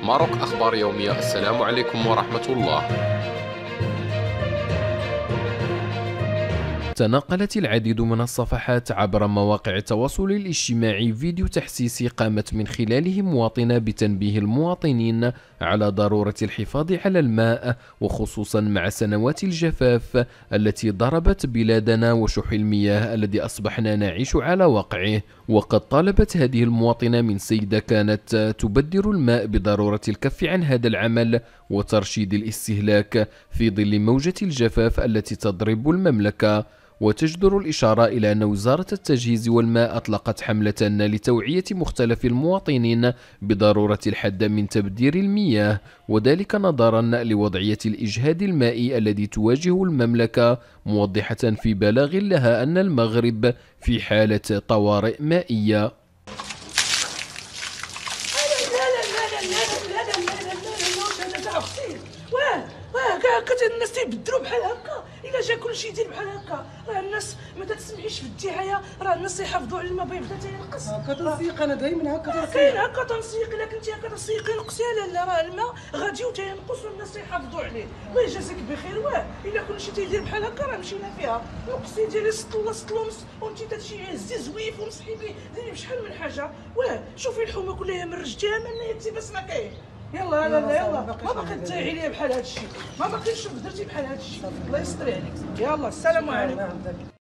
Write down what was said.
ماروك أخبار يومية. السلام عليكم ورحمة الله. تناقلت العديد من الصفحات عبر مواقع التواصل الاجتماعي فيديو تحسيسي قامت من خلاله مواطنة بتنبيه المواطنين على ضرورة الحفاظ على الماء، وخصوصا مع سنوات الجفاف التي ضربت بلادنا وشح المياه الذي أصبحنا نعيش على وقعه. وقد طالبت هذه المواطنة من سيدة كانت تبدر الماء بضرورة الكف عن هذا العمل وترشيد الاستهلاك في ظل موجة الجفاف التي تضرب المملكة. وتجدر الإشارة إلى أن وزارة التجهيز والماء أطلقت حملة لتوعية مختلف المواطنين بضرورة الحد من تبذير المياه، وذلك نظرا لوضعية الإجهاد المائي الذي تواجه المملكة، موضحة في بلاغ لها أن المغرب في حالة طوارئ مائية. كاع الناس تيبدلوا بحال هكا. الا جا كلشي يدير بحال هكا راه الناس ما تسمحيش في الدعايه، راه الناس يحافظوا على الماء بيبدا تينقص. هكا تنسيق، انا دائما هكا تنسيق. كاين هكا تنسيق، الا كنتي هكا تنسيقي نقصي لا راه الماء غادي وتينقص والناس يحافظوا عليه. الله يجازيك بخير. الا كلشي تيدير بحال هكا راه مشينا فيها. نقصي ديري سطله ونص وانت تمشي هزي زويف ومسحي به، ديري بشحال من حاجه. شوفي الحومه كلها مرجتيها من يدي بس ما كاين. يلا لا يلا ما باقي تضيعي ليا بحال هادشي، ما باقيش درتي بحال هادشي. الله يستر عليك. يلا السلام عليكم.